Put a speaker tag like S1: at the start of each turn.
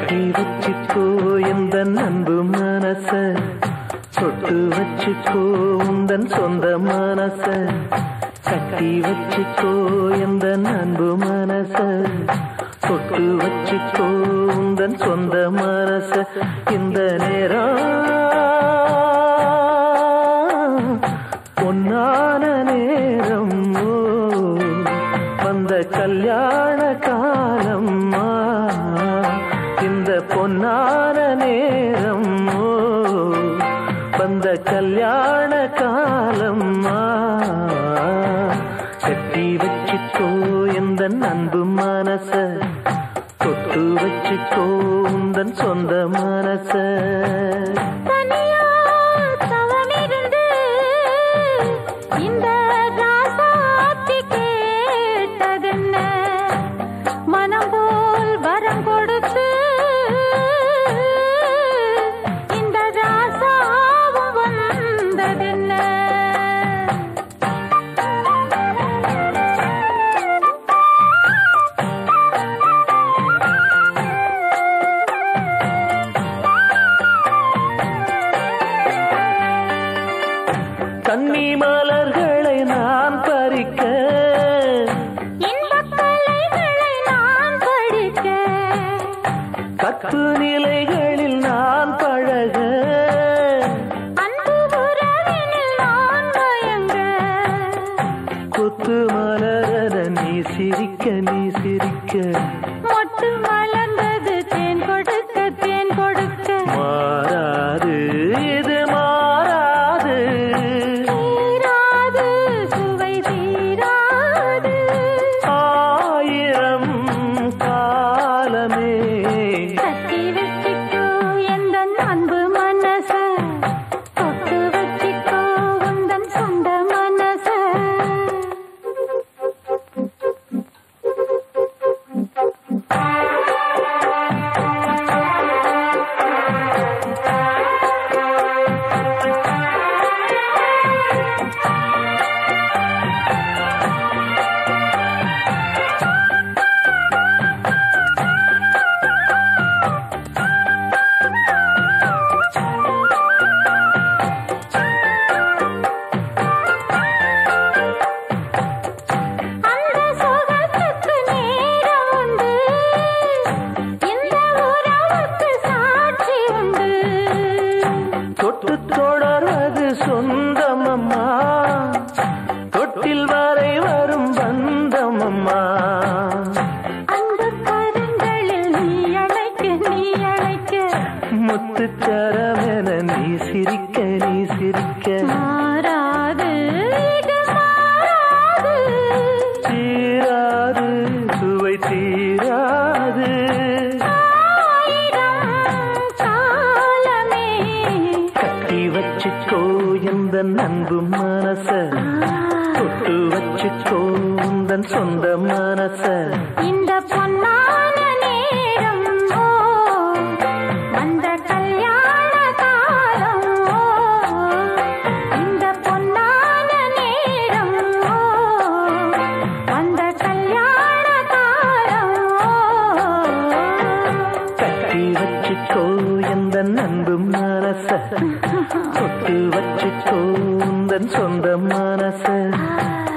S1: கட்டி வச்சுக்கோ எந்த அன்பு மனச, தொட்டு வச்சுக்கோ உந்தன் சொந்த மனச. கட்டி வச்சுக்கோ எந்த அன்பு மனச, தொட்டு வச்சுக்கோ உந்தன் சொந்த மனச. இந்த நேரம் பொன்னான நேரம், வந்த கல்யாண காலம். இந்த பொன்னான நேரம் வந்த கல்யாண காலம். கட்டி வச்சுக்கோ எந்த அன்பு மனச, தொட்டு வச்சுக்கோ உந்தன் சொந்த மனச. கன்னி மலர்களை நான் பறிக்க, இன்பக்கலைகளை நான் படிக்க, கற்பு நிலைகளில் நான் பழக, அன்பு உறவினில் நான் மயங்க. கொத்து மலர நீ சிரிக்க நீ சிரிக்க, மொட்டு மலர்ந்தது தேன் கொடுக்க தேன் கொடுக்க. மாறாது இது மாறாது, சுவை தீராது ஆயிரம் காலமே. கட்டி வச்சுக்கோ எந்த அன்பு மனச, தொட்டு வச்சுக்கோ உந்தன் சொந்த மனச. தொட்டு தொடர்வது சொந்தமம்மா, தொட்டில் வரை வரும் பந்தமம்மா. அந்த கரங்களில் நீ அழைக்க நீ அழைக்க, முத்துச்சரமென நீ சிரிக்க நீ சிரிக்க. மாறாது இது மாறாது, தீராது சுவை தீராது வச்சுக்கோ எந்த அன்பு மனச, தொட்டு வச்சுக்கோ உந்தன் சொந்த மனச. இந்த பொன்னான நேரம் வந்த கல்யாண காலம். இந்த பொன்னான நேரம் வந்த கல்யாண காலம். கட்டி வச்சுக்கோ எந்த அன்பு மனச, தொட்டு வச்சுக்கோ உந்தன் சொந்த மனச.